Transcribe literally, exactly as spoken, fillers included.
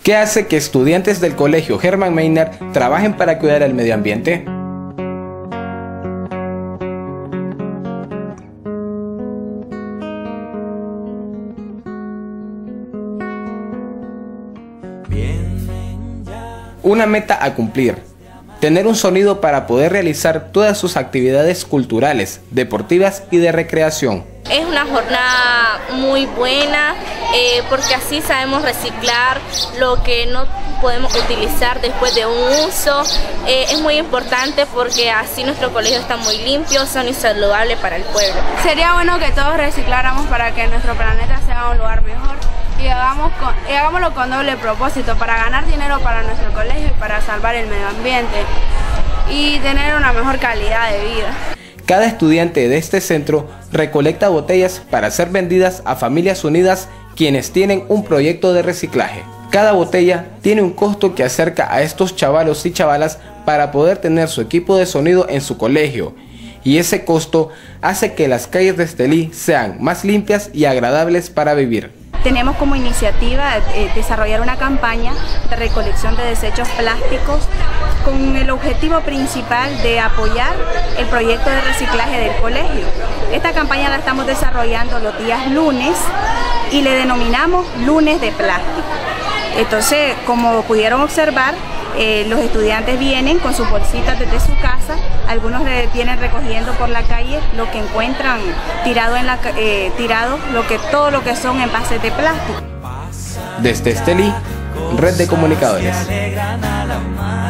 ¿Qué hace que estudiantes del colegio Hermann Meiner trabajen para cuidar el medio ambiente? Una meta a cumplir: tener un sonido para poder realizar todas sus actividades culturales, deportivas y de recreación. Es una jornada muy buena eh, porque así sabemos reciclar lo que no podemos utilizar después de un uso. Eh, es muy importante porque así nuestro colegio está muy limpio, sano y saludable para el pueblo. Sería bueno que todos recicláramos para que nuestro planeta sea un lugar mejor y, hagamos con, y hagámoslo con doble propósito, para ganar dinero para nuestro colegio y para salvar el medio ambiente y tener una mejor calidad de vida. Cada estudiante de este centro recolecta botellas para ser vendidas a Familias Unidas, quienes tienen un proyecto de reciclaje. Cada botella tiene un costo que acerca a estos chavalos y chavalas para poder tener su equipo de sonido en su colegio, y ese costo hace que las calles de Estelí sean más limpias y agradables para vivir. Tenemos como iniciativa eh, desarrollar una campaña de recolección de desechos plásticos con el objetivo principal de apoyar el proyecto de reciclaje del colegio. Esta campaña la estamos desarrollando los días lunes y le denominamos lunes de plástico. Entonces, como pudieron observar, eh, los estudiantes vienen con sus bolsitas desde su casa, algunos vienen recogiendo por la calle lo que encuentran tirado en la eh, tirado, lo que todo lo que son envases de plástico. Desde Estelí, Red de Comunicadores.